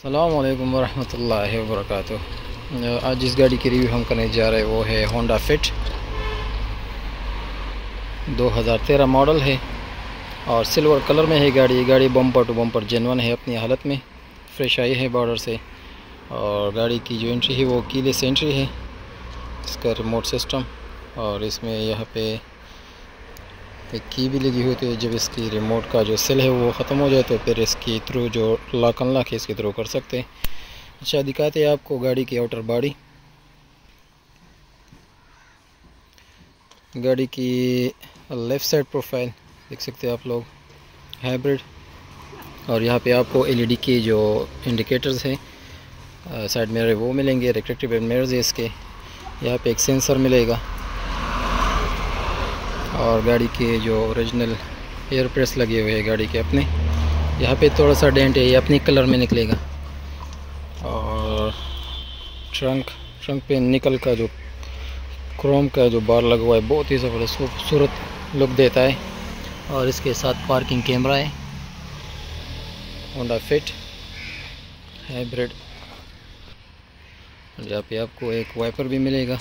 अस्सलामु अलैकुम वरहमतुल्लाहि वबरकातुहू। आज जिस गाड़ी की रिव्यू हम करने जा रहे हैं वो है होंडा फिट 2013 मॉडल है और सिल्वर कलर में है गाड़ी। ये गाड़ी बम्पर टू बम्पर जेन्युइन है, अपनी हालत में फ्रेश आई है बॉर्डर से। और गाड़ी की जो एंट्री है वो कीलेस एंट्री है। इसका रिमोट सिस्टम और इसमें यहाँ पे एक की भी लगी हुई है। जब इसकी रिमोट का जो सेल है वो ख़त्म हो जाए तो फिर इसकी थ्रू जो लॉक अनलॉक है इसके थ्रू कर सकते हैं। अच्छा, दिखाते हैं आपको गाड़ी की आउटर बॉडी। गाड़ी की लेफ़्ट साइड प्रोफाइल देख सकते हैं आप लोग, हाइब्रिड। और यहाँ पे आपको एलईडी के जो इंडिकेटर्स हैं साइड मिरर वो मिलेंगे, रिफ्लेक्टिव मिरर्स है इसके। यहाँ पे एक सेंसर मिलेगा और गाड़ी के जो ओरिजिनल एयर प्रेस लगे हुए हैं गाड़ी के अपने। यहाँ पे थोड़ा सा डेंट है, ये अपने कलर में निकलेगा। और ट्रंक पे निकल का जो क्रोम का जो बार लगा हुआ है बहुत ही ज़बरदस्त खूबसूरत लुक देता है। और इसके साथ पार्किंग कैमरा है, होंडा फिट हाइब्रिड। यहाँ पे आपको एक वाइपर भी मिलेगा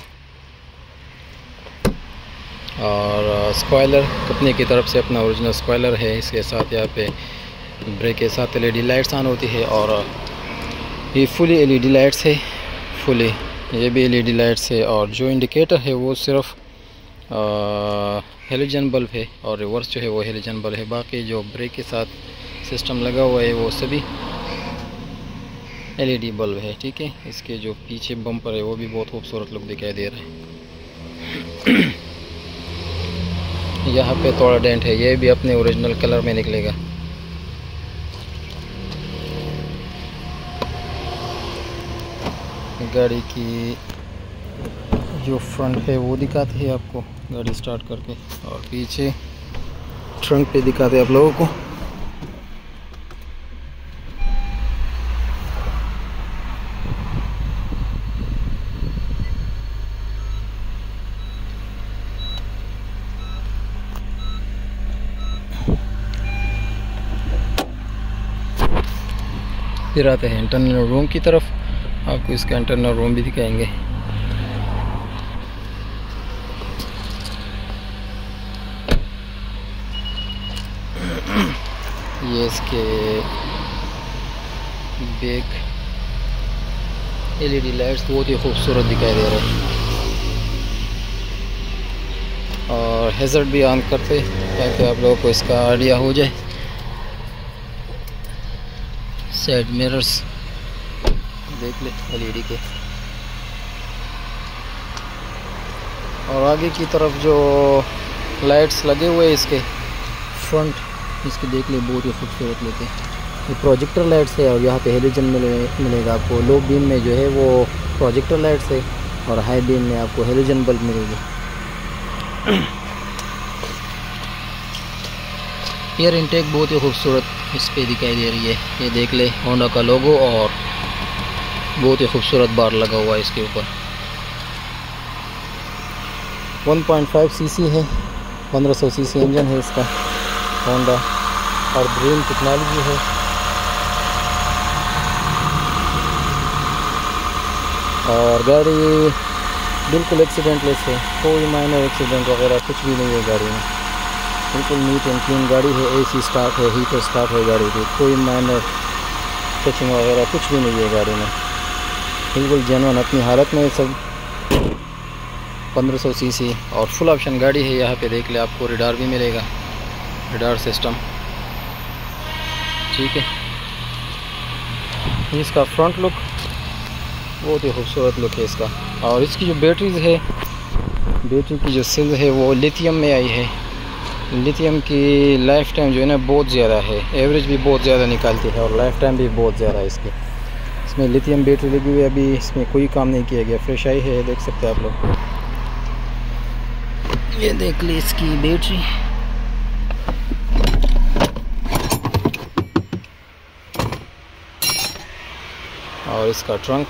और स्पॉइलर कंपनी की तरफ से अपना ओरिजिनल स्पॉइलर है। इसके साथ यहाँ पे ब्रेक के साथ एलईडी लाइट्स ऑन होती है और ये फुली एलईडी लाइट्स है, फुली ये भी एलईडी लाइट्स है। और जो इंडिकेटर है वो सिर्फ हेलोजन बल्ब है और रिवर्स जो है वो हेलोजन बल्ब है। बाकी जो ब्रेक के साथ सिस्टम लगा हुआ है वो सभी एलईडी बल्ब है, ठीक है। इसके जो पीछे बम्पर है वो भी बहुत खूबसूरत लुक दिखाई दे रहा है। यहाँ पे थोड़ा डेंट है, ये भी अपने ओरिजिनल कलर में निकलेगा। गाड़ी की जो फ्रंट है वो दिखाते हैं आपको गाड़ी स्टार्ट करके, और पीछे ट्रंक पे दिखाते हैं आप लोगों को। फिर आते हैं इंटरनल रूम की तरफ, आपको इसका इंटरनल रूम भी दिखाएंगे। ये इसके बैक एलईडी लाइट्स बहुत ही खूबसूरत दिखाई दे रहे हैं। और हैज़र्ड भी ऑन करते ताकि आप लोगों को इसका आइडिया हो जाए। साइड मिरर्स देख ले एलईडी के। और आगे की तरफ जो लाइट्स लगे हुए हैं इसके फ्रंट, इसके देख ले बहुत ही खूबसूरत लेके। ये प्रोजेक्टर लाइट्स है और यहाँ पे हेलोजन मिलेगा आपको। लो बीम में जो है वो प्रोजेक्टर लाइट्स है और हाई बीम में आपको हेलोजन बल्ब मिलेगी। एयर इनटेक बहुत ही खूबसूरत इस पे दिखाई दे रही है। ये देख ले होंडा का लोगो और बहुत ही खूबसूरत बार लगा हुआ है इसके ऊपर। 1.5 सीसी है, 1500 सीसी इंजन है इसका होंडा और ग्रीन टेक्नोलॉजी है। और गाड़ी बिल्कुल एक्सीडेंटलेस है, कोई माइनर एक्सीडेंट वगैरह कुछ भी नहीं है गाड़ी में। बिल्कुल नीट एंड क्लीन गाड़ी है। एसी स्टार्ट है, हीटर स्टार्ट है गाड़ी की, कोई माइनर टचिंग वगैरह कुछ भी नहीं है गाड़ी में। बिल्कुल जेन्युइन अपनी हालत में सब। 1500 सीसी और फुल ऑप्शन गाड़ी है। यहाँ पे देख ले आपको रडार भी मिलेगा, रडार सिस्टम, ठीक है। इसका फ्रंट लुक बहुत ही खूबसूरत लुक है इसका। और इसकी जो बैटरीज है, बैटरी की जो सेल है वो लिथियम में आई है। लिथियम की लाइफ टाइम जो है ना बहुत ज़्यादा है, एवरेज भी बहुत ज़्यादा निकालती है और लाइफ टाइम भी बहुत ज़्यादा है इसकी। इसमें लिथियम बैटरी लगी हुई है, अभी इसमें कोई काम नहीं किया गया, फ्रेश आई है, देख सकते हैं आप लोग। ये देख ली इसकी बैटरी। और इसका ट्रंक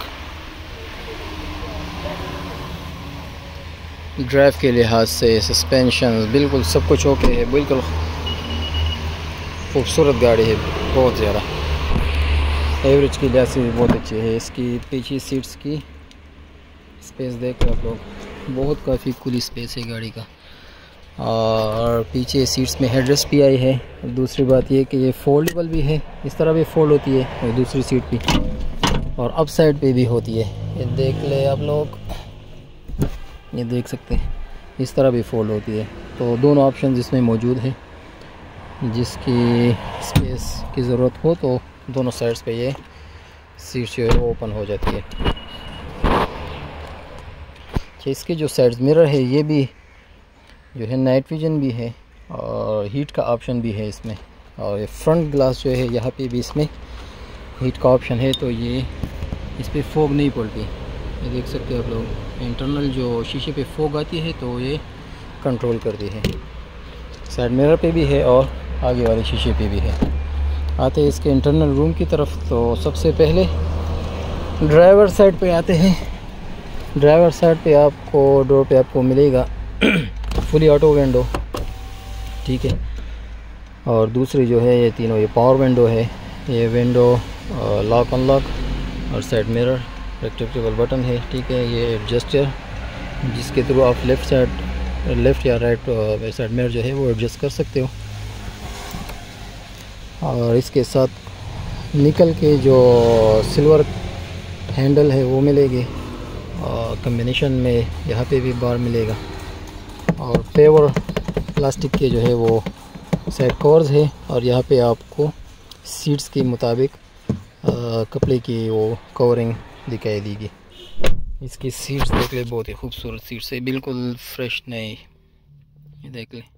ड्राइव के लिहाज से, सस्पेंशन बिल्कुल सब कुछ ओके है। बिल्कुल खूबसूरत गाड़ी है बहुत ज़्यादा। एवरेज की लिहाज से बहुत अच्छी है। इसकी पीछे सीट्स की स्पेस देख रहे आप लोग, बहुत काफ़ी खुली स्पेस है गाड़ी का। और पीछे सीट्स में हेडरेस्ट भी आई है। दूसरी बात ये कि ये फोल्डेबल भी है, इस तरह भी फोल्ड होती है और दूसरी सीट भी, और अप साइड पे भी होती है। ये देख ले आप लोग, ये देख सकते हैं, इस तरह भी फोल्ड होती है। तो दोनों ऑप्शन इसमें मौजूद है। जिसकी स्पेस की ज़रूरत हो तो दोनों साइड्स पे ये सीट जो है वो ओपन हो जाती है। इसके जो साइड मिरर है ये भी जो है नाइट विजन भी है और हीट का ऑप्शन भी है इसमें। और ये फ्रंट ग्लास जो है यहाँ पे भी इसमें हीट का ऑप्शन है, तो ये इस पर फॉग नहीं पड़ती। ये देख सकते हैं आप लोग, इंटरनल जो शीशे पे फॉग आती है तो ये कंट्रोल करती है। साइड मिरर पे भी है और आगे वाले शीशे पे भी है। आते हैं इसके इंटरनल रूम की तरफ, तो सबसे पहले ड्राइवर साइड पे आते हैं। ड्राइवर साइड पे आपको डोर पे आपको मिलेगा फुली ऑटो विंडो, ठीक है। और दूसरी जो है ये तीनों, ये पावर विंडो है, ये विंडो लॉक अनलॉक और साइड मिरर, रेक्टेबल बटन है, ठीक है। ये एडजस्टर जिसके थ्रू आप लेफ़्ट या राइट साइड मिरर जो है वो एडजस्ट कर सकते हो। और इसके साथ निकल के जो सिल्वर हैंडल है वो मिलेगी, और कम्बिनेशन में यहाँ पे भी बार मिलेगा। और पेवर प्लास्टिक के जो है वो साइड कवर्स है, और यहाँ पे आपको सीट्स के मुताबिक कपड़े की वो कवरिंग दिखाई देगी। इसकी सीट्स देख ले, बहुत ही खूबसूरत सीट्स है, बिल्कुल फ्रेश नई। ये देख ले,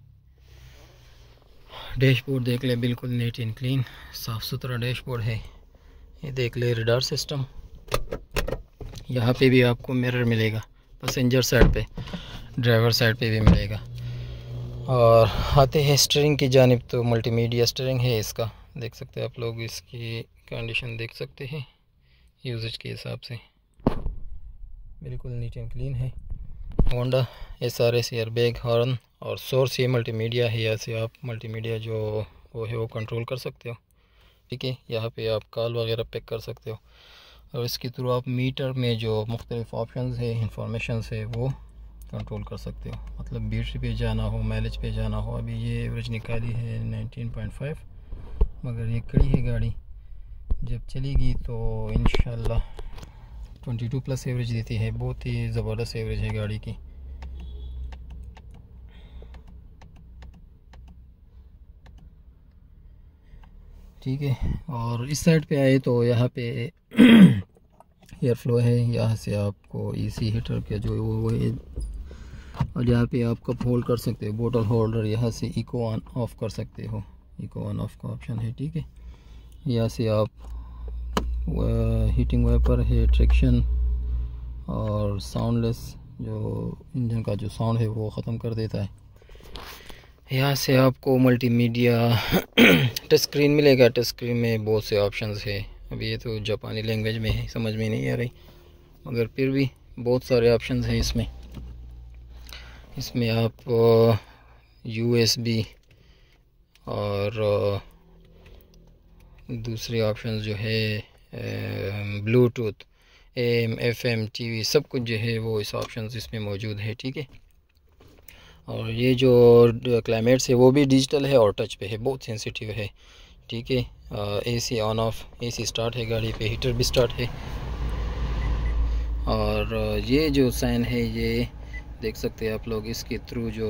डैशबोर्ड देख ले, बिल्कुल नीट एंड क्लीन, साफ़ सुथरा डैशबोर्ड है। ये देख ले रडार सिस्टम, यहाँ पे भी आपको मिरर मिलेगा, पैसेंजर साइड पे, ड्राइवर साइड पे भी मिलेगा। और आते हैं स्टीयरिंग की जानिब, तो मल्टीमीडिया स्टीयरिंग है इसका, देख सकते हैं आप लोग, इसकी कंडीशन देख सकते हैं यूजेज के हिसाब से, बिल्कुल नीट एंड क्लीन है। होंडा SRS एयरबैग, हॉर्न और सोर्स ये मल्टीमीडिया है, यहाँ से आप मल्टीमीडिया जो वो है वो कंट्रोल कर सकते हो, ठीक है। यहाँ पे आप कॉल वगैरह पिक कर सकते हो, और इसके थ्रू आप मीटर में जो मुख्तलिफ ऑप्शंस है, इंफॉर्मेशन है, वो कंट्रोल कर सकते हो। मतलब बैटरी पे जाना हो, माइलेज पे जाना हो। अभी ये एवरेज निकाली है 19.5, मगर ये कड़ी है गाड़ी, जब चलेगी तो इंशाल्लाह 22+ एवरेज देती है। बहुत ही ज़बरदस्त एवरेज है गाड़ी की। ठीक है, और इस साइड पे आए तो यहाँ पे एयर फ्लो है, यहाँ से आपको एसी हीटर का जो वो है, और यहाँ पे आप कप होल्ड कर सकते हो, बोतल होल्डर, यहाँ से इको ऑन ऑफ कर सकते हो, इको ऑन ऑफ का ऑप्शन है, ठीक है। यहाँ से आप हीटिंग वाइपर है, ट्रैक्शन और साउंडलेस जो इंजन का जो साउंड है वो ख़त्म कर देता है। यहाँ से आपको मल्टीमीडिया टच स्क्रीन मिलेगा। टच स्क्रीन में बहुत से ऑप्शंस है, अभी ये तो जापानी लैंग्वेज में है, समझ में नहीं आ रही, मगर फिर भी बहुत सारे ऑप्शंस हैं इसमें। इसमें आप USB और दूसरे ऑप्शंस जो है ब्लूटूथ, AM FM TV सब कुछ जो है वो इस ऑप्शंस इसमें मौजूद है, ठीक है। और ये जो क्लाइमेट्स है वो भी डिजिटल है और टच पे है, बहुत सेंसिटिव है, ठीक है। AC on off, AC start है गाड़ी पे, हीटर भी स्टार्ट है। और ये जो साइन है ये देख सकते हैं आप लोग, इसके थ्रू जो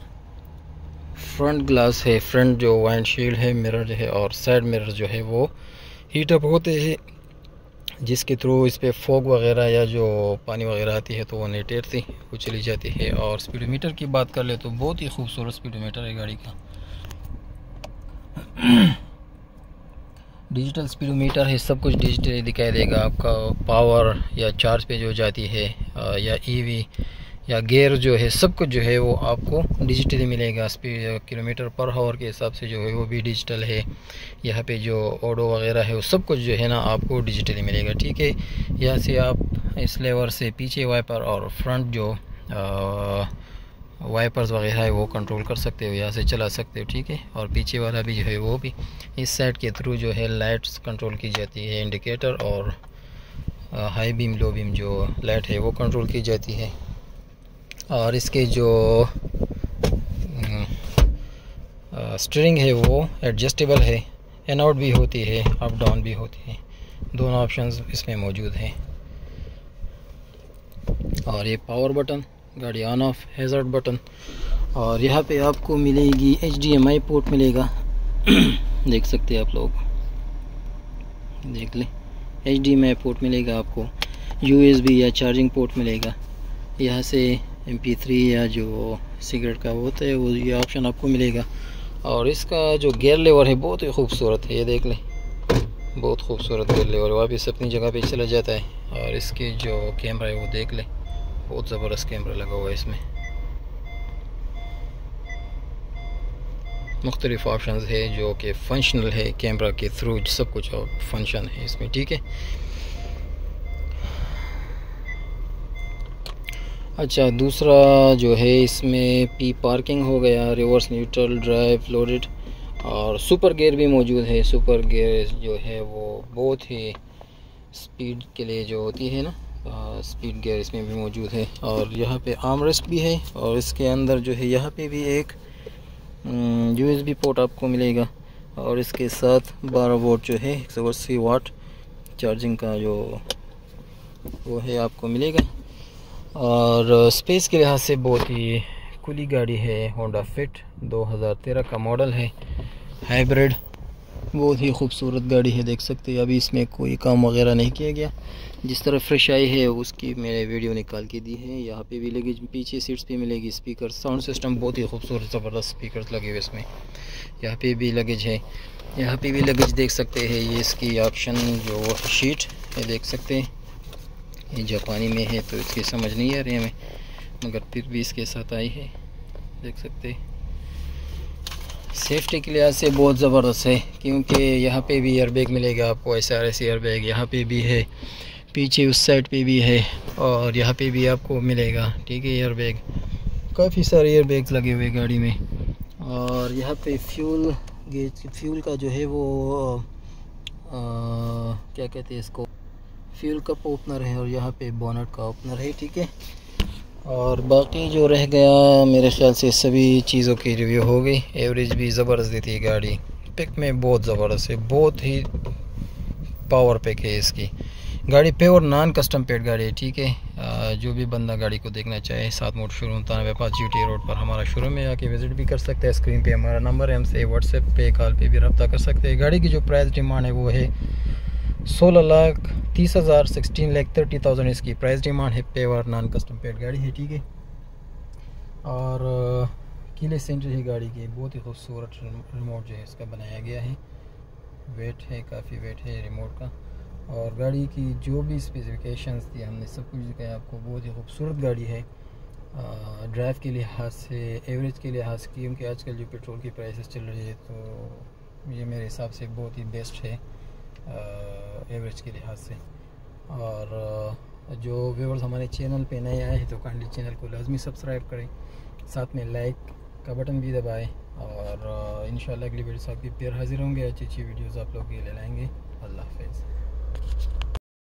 फ्रंट ग्लास है, फ्रंट जो वाइंडशील्ड है, मिरर जो है और साइड मिरर जो है वो हीट अप होते हैं, जिसके थ्रू इस पर फॉग वगैरह या जो पानी वगैरह आती है तो वो नहीं टेरती, वो चली जाती है। और स्पीडोमीटर की बात कर ले तो बहुत ही खूबसूरत स्पीडोमीटर है गाड़ी का, डिजिटल स्पीडोमीटर है, सब कुछ डिजिटली दिखाई देगा आपका। पावर या चार्ज पे जो जाती है या EV या गियर जो है, सब कुछ जो है वो आपको डिजिटली मिलेगा। स्पीड किलोमीटर पर आवर के हिसाब से जो है वो भी डिजिटल है। यहाँ पे जो ऑडो वगैरह है वो सब कुछ जो है ना आपको डिजिटली मिलेगा, ठीक है। यहाँ से आप इस लेवर से पीछे वाइपर और फ्रंट जो वाइपर्स वगैरह है वो कंट्रोल कर सकते हो, यहाँ से चला सकते हो, ठीक है। और पीछे वाला भी जो है वो भी इस साइड के थ्रू जो है लाइट्स कंट्रोल की जाती है, इंडिकेटर और हाई बीम लो बीम जो लाइट है वो कंट्रोल की जाती है। और इसके जो स्टीयरिंग है वो एडजस्टेबल है, इन आउट भी होती है, अप डाउन भी होती है, दोनों ऑप्शंस इसमें मौजूद हैं। और ये पावर बटन, गाड़ी ऑन ऑफ, हैज़र्ड बटन। और यहाँ पे आपको मिलेगी HDMI पोर्ट मिलेगा देख सकते हैं आप लोग, देख लें, HDMI पोर्ट मिलेगा आपको, USB या चार्जिंग पोर्ट मिलेगा। यहाँ से MP3 या जो सिगरेट का वो होता है वो ये ऑप्शन आपको मिलेगा। और इसका जो गियर लेवर है बहुत ही खूबसूरत है, ये देख लें, बहुत खूबसूरत गियर लेवर, वापस अपनी जगह पे चला जाता है। और इसके जो कैमरा है वो देख लें, बहुत ज़बरदस्त कैमरा लगा हुआ है इसमें। मुख्तलिफ ऑप्शंस है जो कि फंक्शनल है, कैमरा के थ्रू सब कुछ फंक्शन है इसमें, ठीक है। अच्छा, दूसरा जो है इसमें P पार्किंग हो गया, रिवर्स, न्यूट्रल, ड्राइव, लोडेड और सुपर गियर भी मौजूद है। सुपर गियर जो है वो बहुत ही स्पीड के लिए जो होती है ना, स्पीड गियर इसमें भी मौजूद है। और यहाँ पे आर्मरेस्ट भी है। और इसके अंदर जो है यहाँ पे भी एक USB पोर्ट आपको मिलेगा। और इसके साथ 12 वोल्ट जो है 180 वाट चार्जिंग का जो वो है आपको मिलेगा। और स्पेस के लिहाज से बहुत ही खुली गाड़ी है, होंडा फिट 2013 का मॉडल है, हाइब्रिड, बहुत ही खूबसूरत गाड़ी है, देख सकते हैं। अभी इसमें कोई काम वगैरह नहीं किया गया, जिस तरह फ्रेश आई है उसकी मैंने वीडियो निकाल के दी है। यहाँ पे भी लगेज, पीछे सीट्स पे मिलेगी, स्पीकर, साउंड सिस्टम बहुत ही खूबसूरत ज़बरदस्त स्पीकर्स लगे हुए इसमें। यहाँ पे भी लगेज है, यहाँ पे भी लगेज देख सकते हैं। ये इसकी ऑप्शन जो शीट है देख सकते हैं, ये जापानी में है तो इसकी समझ नहीं आ रही हमें, मगर फिर भी इसके साथ आई है, देख सकते हैं। सेफ्टी के लिहाज से बहुत ज़बरदस्त है, क्योंकि यहाँ पे भी एयरबैग मिलेगा आपको, SRS एयरबैग यहाँ पे भी है, पीछे उस साइड पे भी है, और यहाँ पे भी आपको मिलेगा, ठीक है, एयरबैग। काफ़ी सारे एयरबैग्स लगे हुए गाड़ी में। और यहाँ पे फ्यूल गेज, फ्यूल का जो है वो क्या कहते हैं इसको, फ्यूल कप ओपनर है। और यहाँ पे बोनट का ओपनर है, ठीक है। और बाकी जो रह गया मेरे ख्याल से सभी चीज़ों की रिव्यू हो गई। एवरेज भी ज़बरदस्त देती है गाड़ी, पिक में बहुत ज़बरदस्त है, बहुत ही पावर पिक है इसकी गाड़ी, प्योर नॉन कस्टम पेड गाड़ी है, ठीक है। जो भी बंदा गाड़ी को देखना चाहे 7 मोड शोरूम 93 GT रोड पर हमारा शोरूम में आके विज़िट भी कर सकते हैं। स्क्रीन पे हमारा नंबर है, हमसे व्हाट्सएप पे कॉल पे भी रब्ता कर सकते हैं। गाड़ी की जो प्राइस डिमांड है वो है 16,30,000, 16,30,000 इसकी प्राइस डिमांड है। प्योर नॉन कस्टम पेड गाड़ी है, ठीक है। और कीलेस एंट्री है गाड़ी की, बहुत ही खूबसूरत रिमोट जो है इसका बनाया गया है, वेट है, काफ़ी वेट है रिमोट का। और गाड़ी की जो भी स्पेसिफिकेशंस थी हमने सब कुछ दिखाया आपको, बहुत ही खूबसूरत गाड़ी है। ड्राइव के लिहाज से, एवरेज के लिहाज से, क्योंकि आजकल जो पेट्रोल की प्राइसेस चल रही है तो ये मेरे हिसाब से बहुत ही बेस्ट है एवरेज के लिहाज से। और जो व्यूअर्स हमारे चैनल पे नए आए हैं तो काइंडली चैनल को लाजमी सब्सक्राइब करें, साथ में लाइक का बटन भी दबाएं। और इंशाल्लाह अगली वीडियो से आपकी फिर हाजिर होंगे, अच्छी अच्छी वीडियोस आप लोग के लिए लाएंगे। अल्लाह हाफ़िज़।